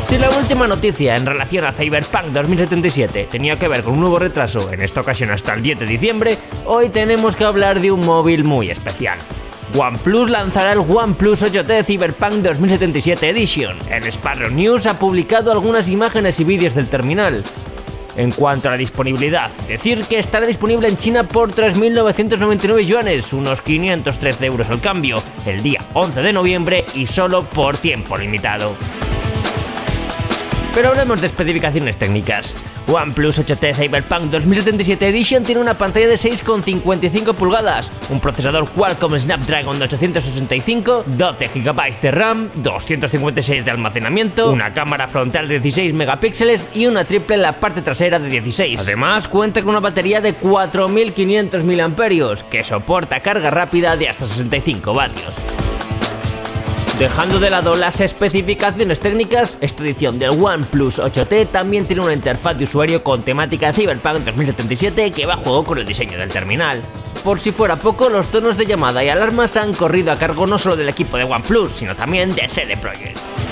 Si la última noticia en relación a Cyberpunk 2077 tenía que ver con un nuevo retraso, en esta ocasión hasta el 10 de diciembre, hoy tenemos que hablar de un móvil muy especial. OnePlus lanzará el OnePlus 8T Cyberpunk 2077 Edition. El Sparrow News ha publicado algunas imágenes y vídeos del terminal. En cuanto a la disponibilidad, decir que estará disponible en China por 3.999 yuanes, unos 513 euros al cambio, el día 11 de noviembre y solo por tiempo limitado. Pero hablemos de especificaciones técnicas. OnePlus 8T Cyberpunk 2077 Edition tiene una pantalla de 6,55 pulgadas, un procesador Qualcomm Snapdragon 865, 12 GB de RAM, 256 de almacenamiento, una cámara frontal de 16 megapíxeles y una triple en la parte trasera de 16. Además, cuenta con una batería de 4.500 mAh, que soporta carga rápida de hasta 65 vatios. Dejando de lado las especificaciones técnicas, esta edición del OnePlus 8T también tiene una interfaz de usuario con temática Cyberpunk 2077 que va a juego con el diseño del terminal. Por si fuera poco, los tonos de llamada y alarmas han corrido a cargo no solo del equipo de OnePlus, sino también de CD Projekt.